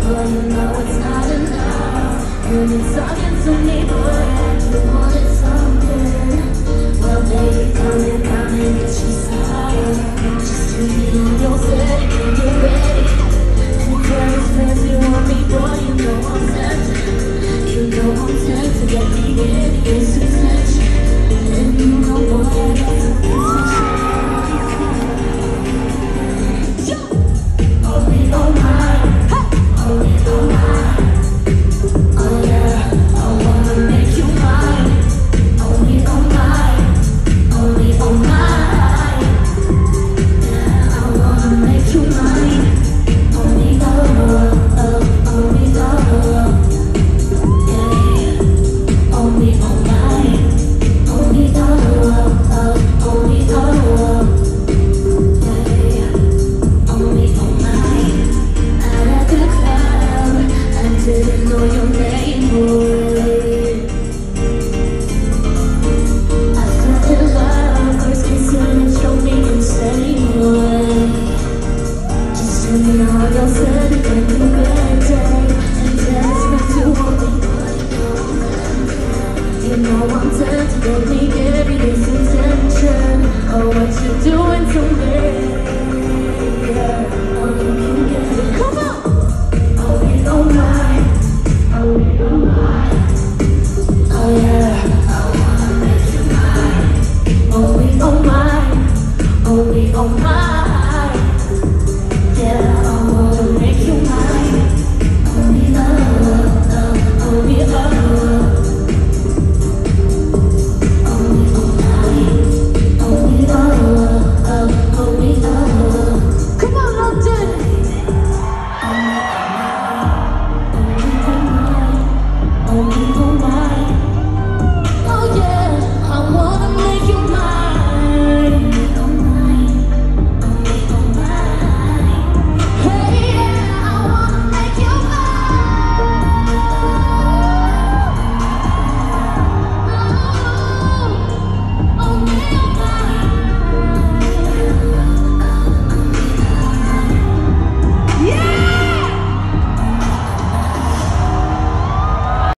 Well, you know it's not enough. And you're talking to me, but you wanted something. Well, baby, come and get you some. Just to be on your set when you're ready. And carry fancy on me, boy, you know I'm tempted. You know I'm tempted, let me get this attention. And you know what, that's a confession. Oh, we don't mind. Oh, we don't mind. Oh, yeah, I wanna make you mine. Oh, we don't mind. Oh, we don't mind. Yeah, I wanna make you mine. Oh, we don't, oh, we don't. Yeah, oh, we don't mind. Oh, we don't, oh, we don't. Didn't know your name, boy. I fell in love, first kiss and it drove me insane, boy. Just tell me how you're feeling when you get day. And text me to hold me, but you know I'm tempted, let me give you this attention. Oh, what you doing to me?